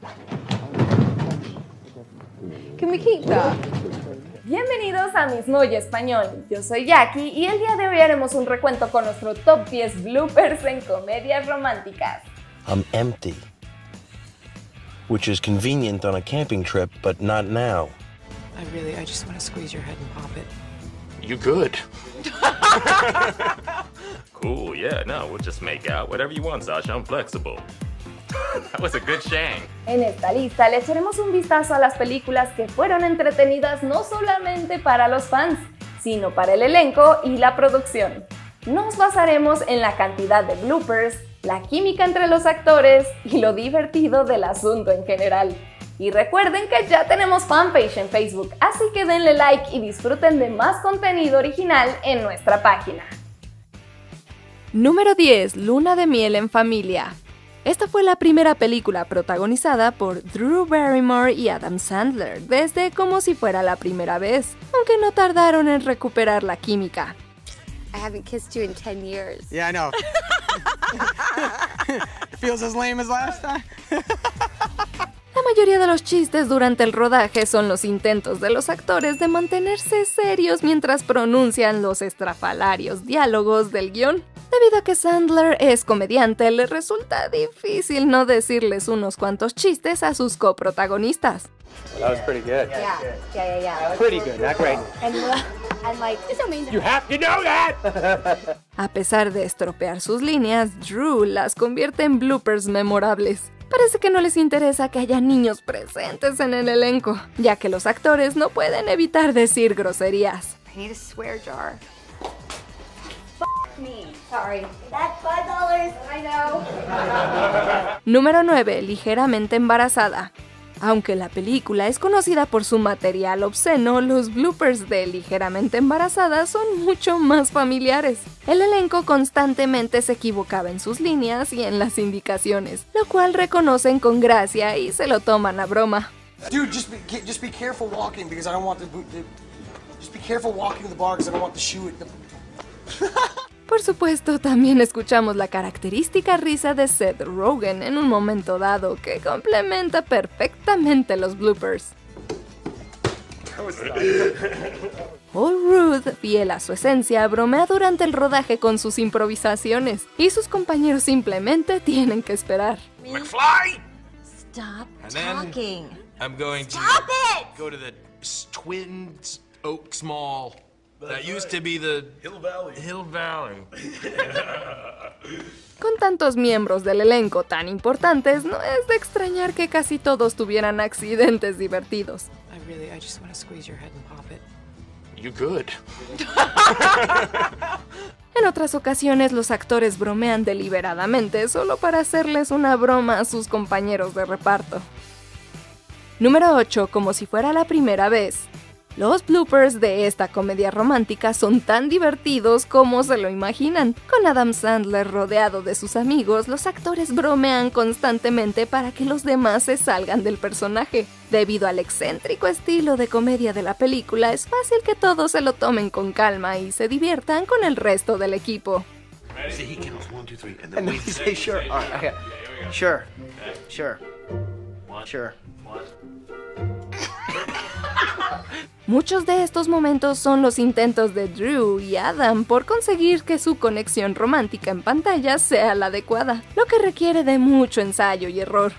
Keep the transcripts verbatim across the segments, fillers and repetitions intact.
¡Qué mijita! Bienvenidos a Mismoya Español, yo soy Jackie y el día de hoy haremos un recuento con nuestro top diez bloopers en comedias románticas. I'm empty, which is convenient on a camping trip, but not now. I really, I just want to squeeze your head and pop it. You good? Cool, yeah, no, we'll just make out. Whatever you want, Sasha, I'm flexible. That was a good shang. En esta lista le echaremos un vistazo a las películas que fueron entretenidas no solamente para los fans, sino para el elenco y la producción. Nos basaremos en la cantidad de bloopers, la química entre los actores y lo divertido del asunto en general. Y recuerden que ya tenemos fanpage en Facebook, así que denle like y disfruten de más contenido original en nuestra página. Número diez. Luna de miel en familia. Esta fue la primera película protagonizada por Drew Barrymore y Adam Sandler, desde Como si fuera la primera vez, aunque no tardaron en recuperar la química. I haven't kissed you in ten years. Yeah, I know. It feels as lame as last time. La mayoría de los chistes durante el rodaje son los intentos de los actores de mantenerse serios mientras pronuncian los estrafalarios diálogos del guión. Debido a que Sandler es comediante, le resulta difícil no decirles unos cuantos chistes a sus coprotagonistas. That was pretty good. Yeah, yeah, yeah, yeah. Pretty good, not great. And, and like, it's amazing. You have to know that! A pesar de estropear sus líneas, Drew las convierte en bloopers memorables. Parece que no les interesa que haya niños presentes en el elenco, ya que los actores no pueden evitar decir groserías. I need a swear jar. Me. Sorry. That's five dollars. I know. Número nueve. Ligeramente embarazada. Aunque la película es conocida por su material obsceno, los bloopers de Ligeramente embarazada son mucho más familiares. El elenco constantemente se equivocaba en sus líneas y en las indicaciones, lo cual reconocen con gracia y se lo toman a broma. Dude, just be, just be careful walking because I don't want the, the just be careful walking to the bar because I don't want the shoe at the... Por supuesto, también escuchamos la característica risa de Seth Rogen en un momento dado que complementa perfectamente los bloopers. Paul Rudd, fiel a su esencia, bromea durante el rodaje con sus improvisaciones y sus compañeros simplemente tienen que esperar. McFly! Stop And then talking. I'm going to Stop it! go to the s- Twin Oaks Mall. That used to be the Hill Valley. Hill Valley. Con tantos miembros del elenco tan importantes, no es de extrañar que casi todos tuvieran accidentes divertidos. I really, I just want to squeeze your head and pop it. You good? En otras ocasiones, los actores bromean deliberadamente solo para hacerles una broma a sus compañeros de reparto. Número ocho. Como si fuera la primera vez. Los bloopers de esta comedia romántica son tan divertidos como se lo imaginan. Con Adam Sandler rodeado de sus amigos, los actores bromean constantemente para que los demás se salgan del personaje. Debido al excéntrico estilo de comedia de la película, es fácil que todos se lo tomen con calma y se diviertan con el resto del equipo. See, he counts one, two, three, and And then you say, sure. All right, okay. Sure. Sure. Sure. Muchos de estos momentos son los intentos de Drew y Adam por conseguir que su conexión romántica en pantalla sea la adecuada, lo que requiere de mucho ensayo y error.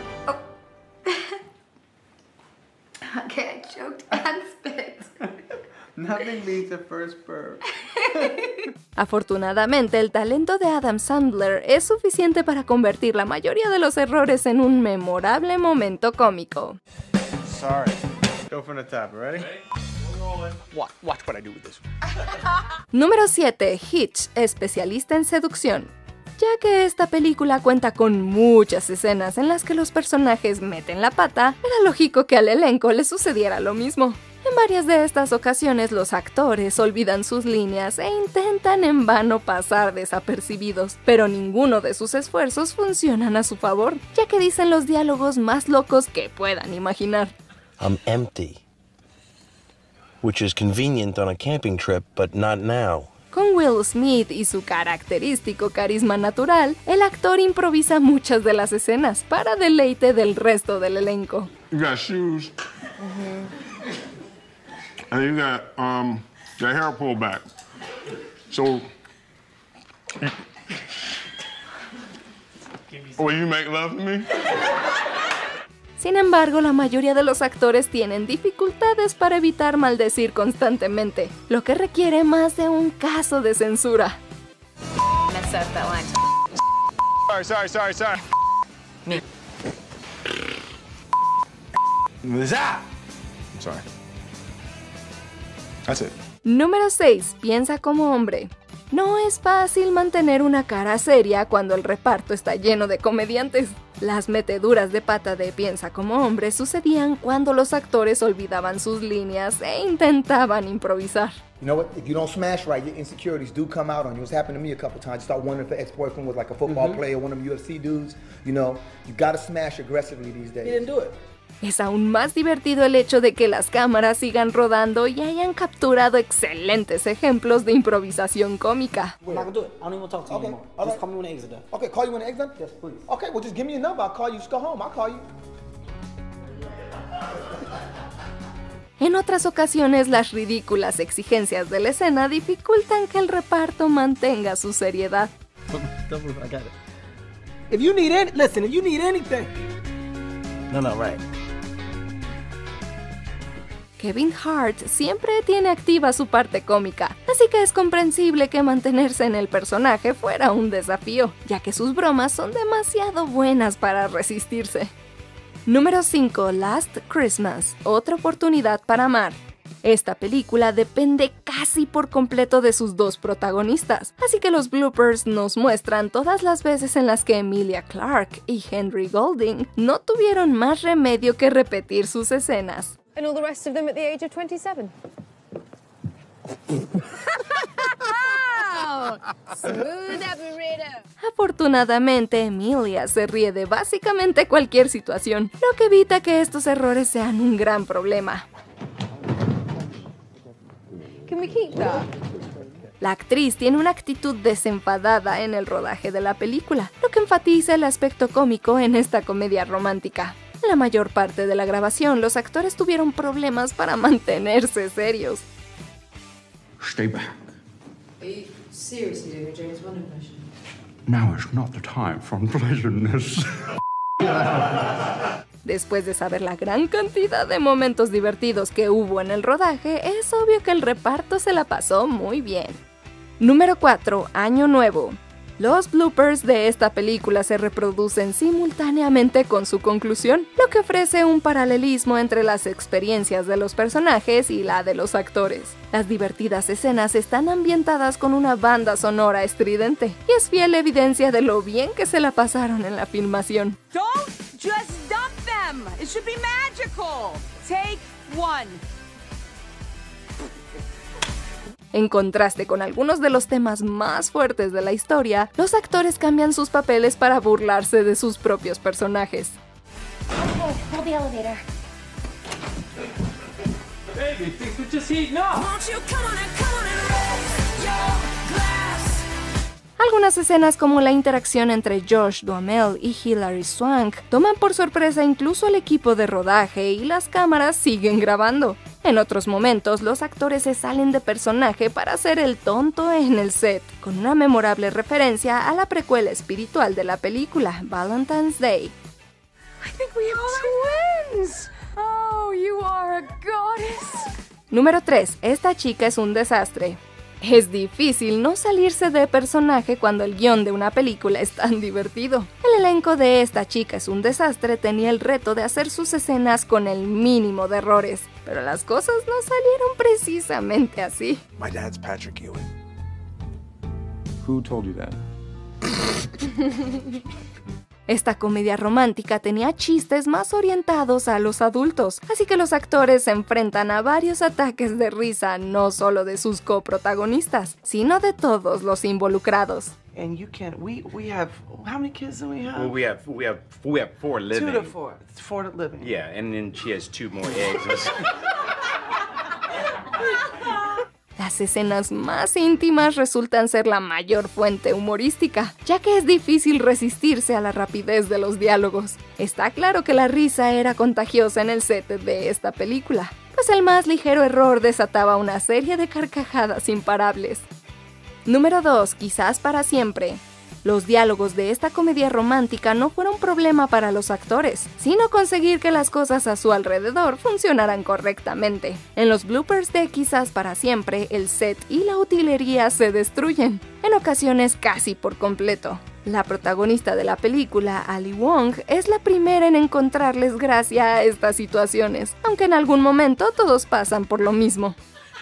Okay, I choked and spit. Nothing beats a first burp. Afortunadamente, el talento de Adam Sandler es suficiente para convertir la mayoría de los errores en un memorable momento cómico. Sorry. Go from the top, ready? Watch, watch what I do with this. Número siete. Hitch, especialista en seducción. Ya que esta película cuenta con muchas escenas en las que los personajes meten la pata, era lógico que al elenco le sucediera lo mismo. En varias de estas ocasiones los actores olvidan sus líneas e intentan en vano pasar desapercibidos, pero ninguno de sus esfuerzos funcionan a su favor, ya que dicen los diálogos más locos que puedan imaginar. I'm empty, which is convenient on a camping trip, but not now. Con Will Smith y su característico carisma natural, el actor improvisa muchas de las escenas para deleite del resto del elenco. You got shoes. And you got um, your hair pulled back. So, will you make love to me? Sin embargo, la mayoría de los actores tienen dificultades para evitar maldecir constantemente, lo que requiere más de un caso de censura. Sorry, sorry, sorry, sorry. Me. I'm sorry. That's it. Número seis. Piensa como hombre. No es fácil mantener una cara seria cuando el reparto está lleno de comediantes. Las meteduras de pata de Piensa como hombre sucedían cuando los actores olvidaban sus líneas e intentaban improvisar. You know what? If you don't smash right, your insecurities do come out on you. It's happened to me a couple times. You start wondering if the ex-boyfriend was like a football mm-hmm. player, one of them U F C dudes. You know, you gotta smash aggressively these days. He didn't do it. Es aún más divertido el hecho de que las cámaras sigan rodando y hayan capturado excelentes ejemplos de improvisación cómica. I'm not gonna do it. I don't even talk to you Okay. anymore. All Just right. call me when the eggs are done. Okay, call you when the eggs done? Yes, please. Okay, well just give me your number. I'll call you. Just go home. I'll call you. En otras ocasiones, las ridículas exigencias de la escena dificultan que el reparto mantenga su seriedad. Don't move, I got it. If you need any, listen, if you need anything. No, no, right. Kevin Hart siempre tiene activa su parte cómica, así que es comprensible que mantenerse en el personaje fuera un desafío, ya que sus bromas son demasiado buenas para resistirse. Número cinco. Last Christmas. Otra oportunidad para amar. Esta película depende casi por completo de sus dos protagonistas, así que los bloopers nos muestran todas las veces en las que Emilia Clarke y Henry Golding no tuvieron más remedio que repetir sus escenas. And all the rest of them at the age of twenty-seven. Smooth operator. Afortunadamente, Emilia se ríe de básicamente cualquier situación, lo que evita que estos errores sean un gran problema. Can we keep that? La actriz tiene una actitud desenfadada en el rodaje de la película, lo que enfatiza el aspecto cómico en esta comedia romántica. En la mayor parte de la grabación, los actores tuvieron problemas para mantenerse serios. Stay back. Are you seriously doing a James Bond impression? Now is not the time for unpleasantness. Después de saber la gran cantidad de momentos divertidos que hubo en el rodaje, es obvio que el reparto se la pasó muy bien. Número cuatro. Año Nuevo. Los bloopers de esta película se reproducen simultáneamente con su conclusión, lo que ofrece un paralelismo entre las experiencias de los personajes y la de los actores. Las divertidas escenas están ambientadas con una banda sonora estridente, y es fiel evidencia de lo bien que se la pasaron en la filmación. Don't just dump them! It should be magical! Take one. En contraste con algunos de los temas más fuertes de la historia, los actores cambian sus papeles para burlarse de sus propios personajes. Okay, hold the elevator. Baby, things were just heating up. Won't you come on and come on and raise your glass? Algunas escenas como la interacción entre Josh Duhamel y Hilary Swank toman por sorpresa incluso al equipo de rodaje y las cámaras siguen grabando. En otros momentos, los actores se salen de personaje para hacer el tonto en el set, con una memorable referencia a la precuela espiritual de la película, Valentine's Day. I think we have twins. Oh, you are a goddess. Número tres. Esta chica es un desastre. Es difícil no salirse de personaje cuando el guión de una película es tan divertido. El elenco de Esta chica es un desastre tenía el reto de hacer sus escenas con el mínimo de errores, pero las cosas no salieron precisamente así. My dad's Patrick Ewing. Who told you that? Esta comedia romántica tenía chistes más orientados a los adultos, así que los actores se enfrentan a varios ataques de risa no solo de sus coprotagonistas, sino de todos los involucrados. And you can't. We we have how many kids do we have? Well, we have we have we have four living. Two to four. It's four to living. Yeah, and then she has two more eggs. Las escenas más íntimas resultan ser la mayor fuente humorística, ya que es difícil resistirse a la rapidez de los diálogos. Está claro que la risa era contagiosa en el set de esta película, pues el más ligero error desataba una serie de carcajadas imparables. Número dos. Quizás para siempre. Los diálogos de esta comedia romántica no fueron problema para los actores, sino conseguir que las cosas a su alrededor funcionaran correctamente. En los bloopers de Quizás para siempre, el set y la utilería se destruyen, en ocasiones casi por completo. La protagonista de la película, Ali Wong, es la primera en encontrarles gracia a estas situaciones, aunque en algún momento todos pasan por lo mismo.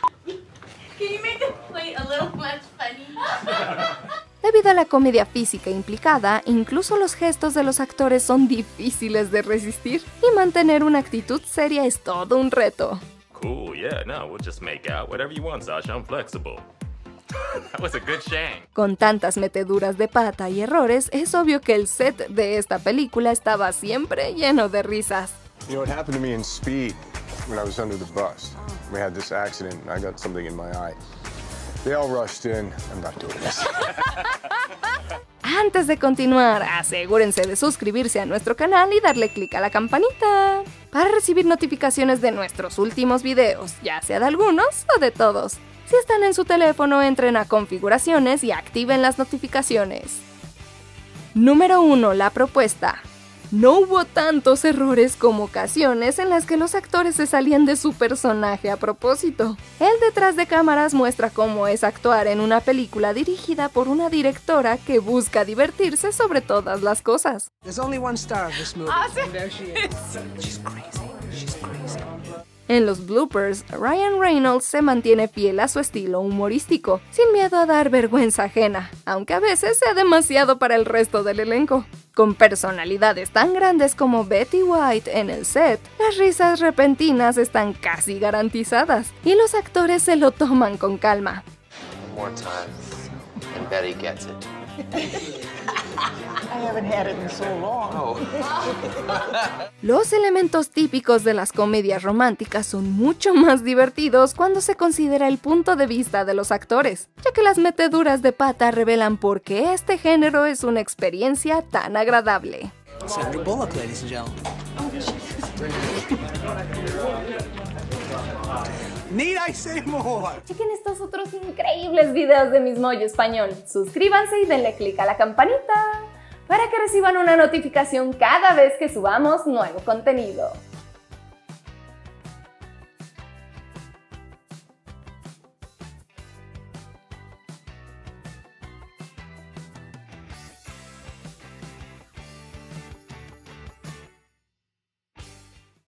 Debido a la comedia física implicada, incluso los gestos de los actores son difíciles de resistir, y mantener una actitud seria es todo un reto. Cool, yeah, no, we'll just make out. Whatever you want, Sasha, I'm flexible. That was a good shank. Con tantas meteduras de pata y errores, es obvio que el set de esta película estaba siempre lleno de risas. You know, it happened to me in Speed when I was under the bus. We had this accident and I got something in my eye. They all rushed in. I'm not doing this. Antes de continuar, asegúrense de suscribirse a nuestro canal y darle clic a la campanita para recibir notificaciones de nuestros últimos videos, ya sea de algunos o de todos. Si están en su teléfono, entren a configuraciones y activen las notificaciones. Número uno. La propuesta. No hubo tantos errores como ocasiones en las que los actores se salían de su personaje a propósito. El detrás de cámaras muestra cómo es actuar en una película dirigida por una directora que busca divertirse sobre todas las cosas. There's only one star of this movie, and there she is. She's crazy. She's crazy. En los bloopers, Ryan Reynolds se mantiene fiel a su estilo humorístico, sin miedo a dar vergüenza ajena, aunque a veces sea demasiado para el resto del elenco. Con personalidades tan grandes como Betty White en el set, las risas repentinas están casi garantizadas, y los actores se lo toman con calma. More time, and Betty gets it. I haven't had it in so long. Oh. Los elementos típicos de las comedias románticas son mucho más divertidos cuando se considera el punto de vista de los actores, ya que las meteduras de pata revelan por qué este género es una experiencia tan agradable. Sandra Bullock, ladies and gentlemen. Need I say more? Chequen estos otros increíbles videos de Mismoyo Español. Suscríbanse y denle click a la campanita para que reciban una notificación cada vez que subamos nuevo contenido.